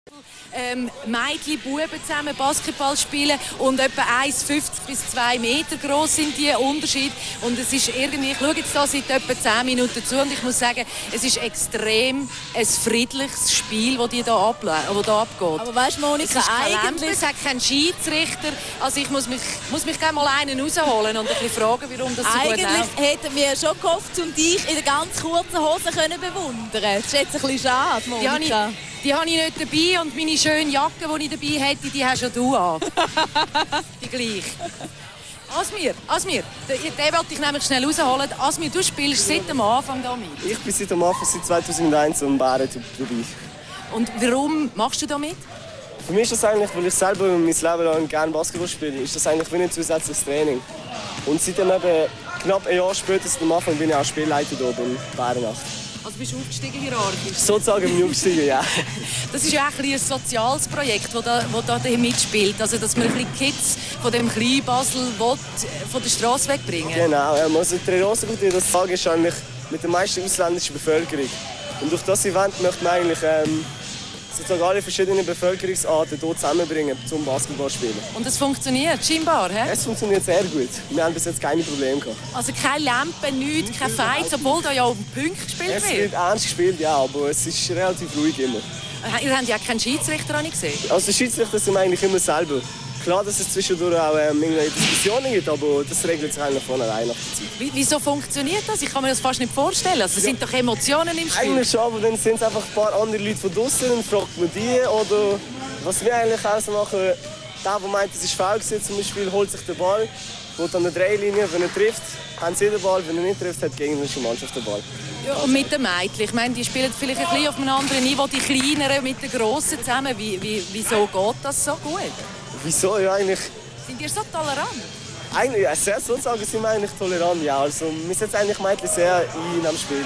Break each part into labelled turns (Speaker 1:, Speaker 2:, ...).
Speaker 1: Mädchen, Buben zusammen Basketball spielen und etwa 1,50 bis 2 Meter groß sind die Unterschied. Und es ist irgendwie, ich schaue jetzt da seit etwa 10 Minuten zu und ich muss sagen, es ist extrem ein friedliches Spiel, das da abgeht.
Speaker 2: Aber weißt du, Monika,
Speaker 1: eigentlich... Es hat keinen Schiedsrichter. Also ich muss mich gerne mal einen rausholen und ein bisschen fragen, warum das so gut läuft.
Speaker 2: Eigentlich hätten wir schon gehofft, um dich in der ganz kurzen Hose bewundern können. Das ist jetzt ein bisschen schade, Monika.
Speaker 1: Die habe ich nicht dabei und meine schöne Jacke, die ich dabei hätte, die hast schon du an. Die gleich. Asmir, den wollte ich nämlich schnell rausholen. Asmir, du spielst seit dem Anfang da mit.
Speaker 3: Ich bin seit dem Anfang, seit 2001 im Bären dabei.
Speaker 1: Und warum machst du da mit?
Speaker 3: Für mich ist das eigentlich, weil ich selber mein Leben lang gerne Basketball spiele, ist das eigentlich wie ein zusätzliches Training. Und seitdem eben knapp ein Jahr später, seit dem Anfang, bin ich auch Spielleiter hier beim Bärenacht.
Speaker 1: Also bist du aufgestiegen hierarchisch?
Speaker 3: Sozusagen im Aufstiegen, ja.
Speaker 1: Das ist ja auch ein soziales Projekt, das da mitspielt. Also, dass man ein bisschen Kids von dem kleinen Basel von der Straße wegbringen.
Speaker 3: Genau, also die Rosenkultur, das Tag ist eigentlich mit der meisten ausländischen Bevölkerung. Und durch das Event möchte man eigentlich sozusagen alle verschiedenen Bevölkerungsarten hier zusammenbringen zum Basketballspielen.
Speaker 1: Und es funktioniert scheinbar, hä?
Speaker 3: Es funktioniert sehr gut. Wir haben bis jetzt keine Probleme gehabt.
Speaker 1: Also keine Lampen, nichts, keine Fights, obwohl da ja um Punkte gespielt wird?
Speaker 3: Es wird ernst gespielt, ja, aber es ist relativ ruhig immer.
Speaker 1: Ihr habt ja keinen Schiedsrichter, habe ich gesehen.
Speaker 3: Also die Schiedsrichter sind eigentlich immer selber. Klar, dass es zwischendurch auch irgendwelche Diskussionen gibt, aber das regelt sich eigentlich von alleine nach der Zeit.
Speaker 1: Wieso funktioniert das? Ich kann mir das fast nicht vorstellen. Also, es sind doch Emotionen im Spiel.
Speaker 3: Eigentlich schon, aber dann sind es einfach ein paar andere Leute von draußen und fragt man die. Oder was wir eigentlich auch machen, der meint, es ist faul gewesen, zum Beispiel, holt sich den Ball, geht an der Dreilinie, wenn er trifft, haben sie den Ball, wenn er nicht trifft, hat die gegnerische Mannschaft den Ball.
Speaker 1: Ja, und mit den Mädchen, ich meine, die spielen vielleicht ein bisschen auf einem anderen Niveau, die Kleineren mit den Grossen zusammen. Wieso geht das so gut?
Speaker 3: Wieso? Ja, eigentlich...
Speaker 1: Sind ihr so tolerant?
Speaker 3: Eigentlich, ja, sehr sozusagen sind wir eigentlich tolerant, ja. Also, wir setzen eigentlich Mädchen sehr ein am Spiel.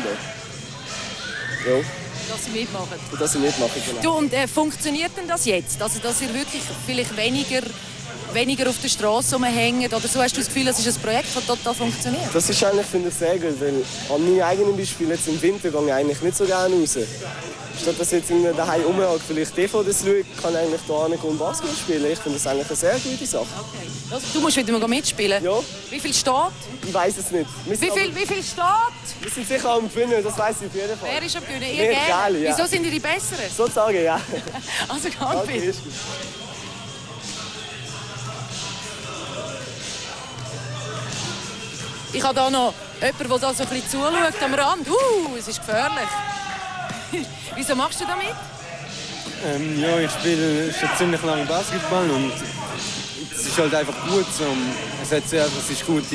Speaker 3: Ja.
Speaker 1: Dass sie mitmachen?
Speaker 3: Dass sie mitmachen, genau.
Speaker 1: Du, und funktioniert denn das jetzt? Also, dass ihr wirklich vielleicht weniger auf der Straße rumhängt? Oder so, hast du das Gefühl, das ist ein Projekt, das total funktioniert? Das
Speaker 3: ist eigentlich, finde ich, sehr gut, weil an meinem eigenen Beispiel jetzt im Winter gehe ich eigentlich nicht so gerne raus. Statt dass jetzt daheim rumhängt, vielleicht TV das schaue, kann ich eigentlich hier nicht und Basketball spielen. Ich finde das eigentlich eine sehr gute Sache.
Speaker 1: Okay. Also, du musst wieder mal mitspielen?
Speaker 3: Ja.
Speaker 1: Wie viel steht?
Speaker 3: Ich weiß es nicht.
Speaker 1: Wie viel steht?
Speaker 3: Wir sind sicher am Gewinnen, das weiß ich auf jeden Fall.
Speaker 1: Wer ist am Gewinnen? Ihr gerne? Ja. Wieso sind ihr die Besseren?
Speaker 3: Sozusagen, ja.
Speaker 1: Also ganz viel. Ich habe hier noch jemanden, der da so ein bisschen zuschaut am Rand. Es ist gefährlich. Wieso machst du damit?
Speaker 4: Ja, ich spiele schon ziemlich lange Basketball und es ist halt einfach gut. Es ist gut,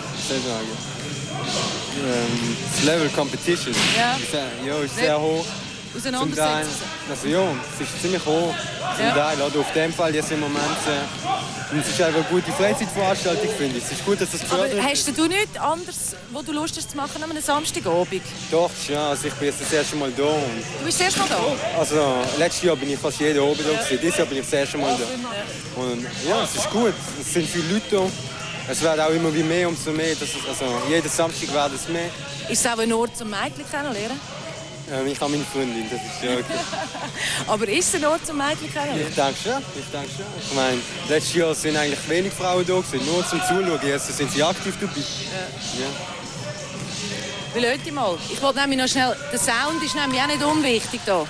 Speaker 4: das Level Competition.
Speaker 1: Ja.
Speaker 4: Ist sehr hoch.
Speaker 1: Auseinandersetzen.
Speaker 4: Also ja, es ist ziemlich hoch. Zum Teil, oder auf dem Fall jetzt im Moment. Und es ist einfach eine gute Freizeitveranstaltung, finde ich. Es ist gut, dass das gefördert wird.
Speaker 1: Aber hast du nichts anderes, wo du Lust hast zu machen an einem Samstagabend?
Speaker 4: Doch, ja. Also ich bin jetzt das erste Mal da.
Speaker 1: Du bist das erste Mal da?
Speaker 4: Also letztes Jahr bin ich fast jeden Abend da gewesen. Dieses Jahr bin ich das erste Mal da. Und ja, es ist gut. Es sind viele Leute da. Es wird auch immer mehr, umso mehr. Jeden Samstag wird es mehr.
Speaker 1: Ist es auch ein Ort zum Mädchen kennenlernen?
Speaker 4: Ich habe meine Freundin, das ist ja okay.
Speaker 1: Aber ist es ein Ort zum Mädchen kennenlernen?
Speaker 4: Ich denke schon. Ich meine, letztes Jahr sind eigentlich wenig Frauen da gewesen, nur zum Zuschauen. Jetzt sind sie aktiv dabei. Ja.
Speaker 1: Wie Leute mal. Ich wollte nämlich noch schnell... Der Sound ist nämlich auch nicht unwichtig hier.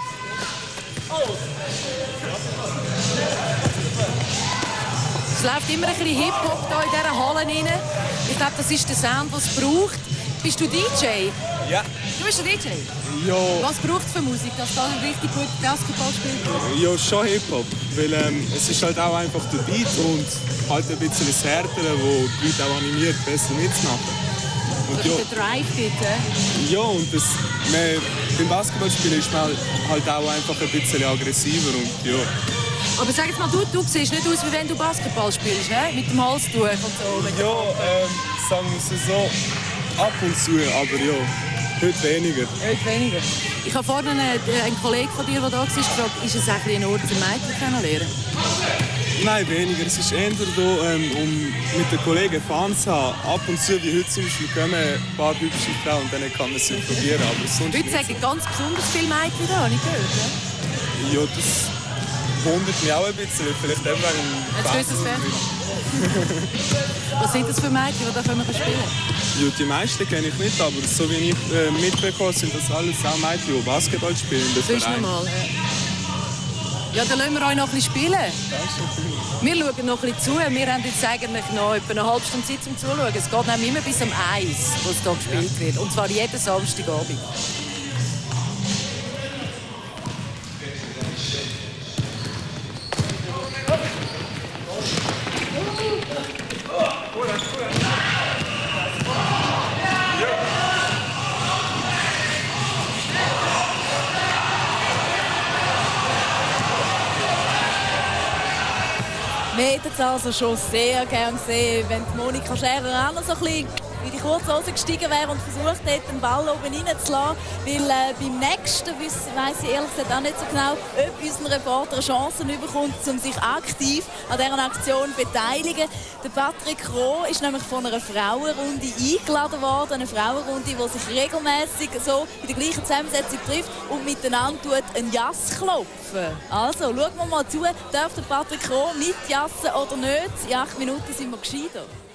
Speaker 1: Es läuft immer ein bisschen Hip-Hop hier in dieser Halle rein. Ich glaube, das ist der Sound, den es braucht. Bist du DJ?
Speaker 5: Ja.
Speaker 1: Du bist ein DJ?
Speaker 5: Ja.
Speaker 1: Was braucht es für Musik, dass da ein richtig gut Basketball spielt?
Speaker 5: Ja, schon Hip-Hop. Weil es ist halt auch einfach der Beat und halt ein bisschen das Härtere, wo die Leute auch animiert, besser mitzumachen. Und
Speaker 1: ja, der Drive bitte.
Speaker 5: Ja, und beim Basketballspielen ist man halt auch einfach ein bisschen aggressiver und ja.
Speaker 1: Aber sag jetzt mal, du siehst nicht aus, wie wenn du Basketball spielst, he? Mit dem Halstuch und so.
Speaker 5: Ja, sagen wir es so. Ab und zu, aber ja, heute weniger.
Speaker 1: Heute weniger. Ich habe vorhin einen Kollegen von dir, der da war, gefragt, ist es eigentlich ein Ort zum Mädchen kennenlernen?
Speaker 5: Nein, weniger. Es ist eher da, um mit den Kollegen Fans zu haben. Ab und zu, wie heute zum Beispiel, kommen ein paar hübsche Frauen und dann kann man sie probieren. Aber sonst
Speaker 1: heute sagen ganz besonders viele Mädchen da, habe ich gehört.
Speaker 5: Ja, das wundert mich auch ein bisschen. Vielleicht eben wegen
Speaker 1: Jetzt wissen Was sind das für Mädchen, die da spielen können?
Speaker 5: Ja, die meisten kenne ich nicht, aber so wie ich mitbekomme, sind das alles auch Mädchen, die Basketball spielen.
Speaker 1: Das ist normal. Ja, dann lassen wir euch noch ein bisschen spielen. Wir schauen noch ein bisschen zu. Wir haben jetzt eigentlich noch etwa eine halbe Stunde Zeit zum Zuschauen. Es geht nämlich immer bis um 1, wo es hier gespielt wird. Und zwar jeden Samstagabend.
Speaker 2: Wir hätten es also schon sehr gerne gesehen, wenn Monika Scherer auch noch so ein bisschen in die Kurzhose gestiegen wäre und versucht hätte, den Ball oben reinzulassen. Weil beim nächsten weiss ich ehrlich gesagt auch nicht so genau, ob unser Reporter Chancen bekommt, um sich aktiv an dieser Aktion zu beteiligen. Der Patrick Roh ist nämlich von einer Frauenrunde eingeladen worden. Eine Frauenrunde, die sich regelmäßig so in der gleichen Zusammensetzung trifft und miteinander einen Jass klopfen. Also, schauen wir mal zu, darf der Patrick Roh mit jassen oder nicht? In 8 Minuten sind wir gescheiter.